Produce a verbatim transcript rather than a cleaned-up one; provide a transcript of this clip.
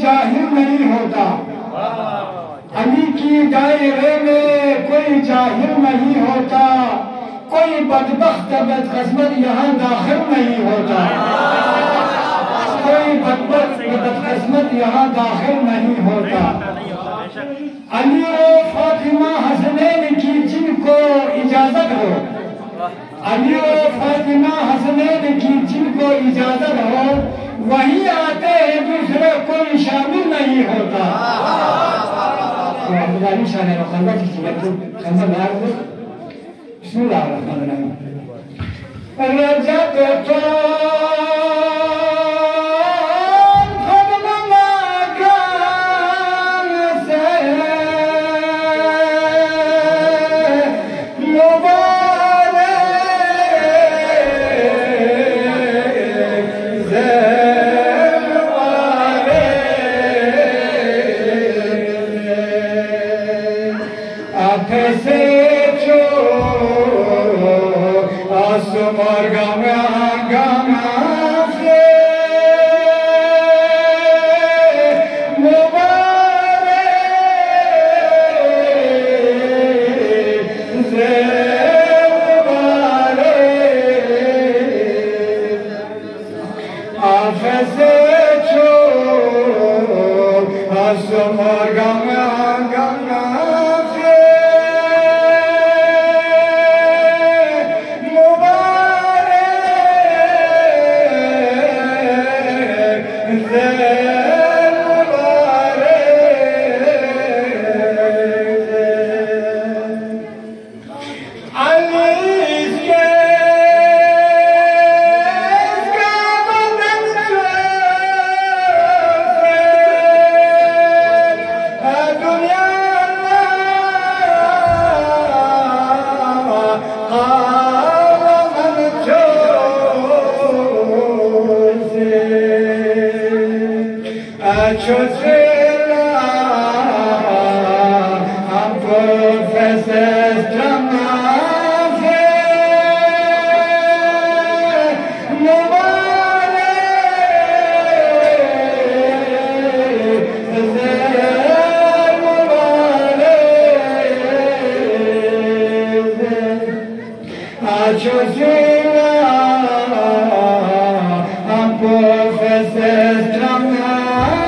جاہل نہیں ہوتا، علی کی دائرے میں کوئی جاہل نہیں ہوتا، کوئی بدبخت بدقسمت یہاں داخل نہیں ہوتا، کوئی بدبخت بدقسمت یہاں داخل نہیں ہوتا۔ علی و فاطمہ حسنین کی جن کو اجازت ہو، علی و فاطمہ حسنین کی جن کو اجازت ہو، وہی آتے ہیں، دوسرے کوئی شامل نہیں ہوتا۔ عبداللہ شاہ و خلوہ کی سیرت خلوہ نار دے بسم اللہ الرحمن الرحیم۔ رجب تو I'm